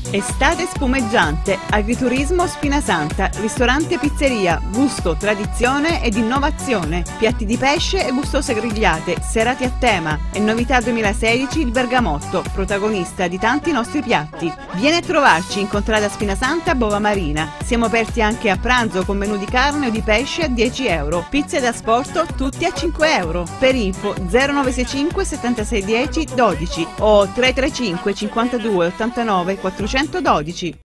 Estate spumeggiante, agriturismo Spinasanta, ristorante e pizzeria, gusto, tradizione ed innovazione, piatti di pesce e gustose grigliate, serate a tema e novità 2016 il bergamotto, protagonista di tanti nostri piatti. Vieni a trovarci in contrada Spinasanta, Bova Marina. Siamo aperti anche a pranzo con menù di carne o di pesce a 10 euro, pizze da asporto tutti a 5 euro. Per info 0965 76 10 12 o 335 52 89 412.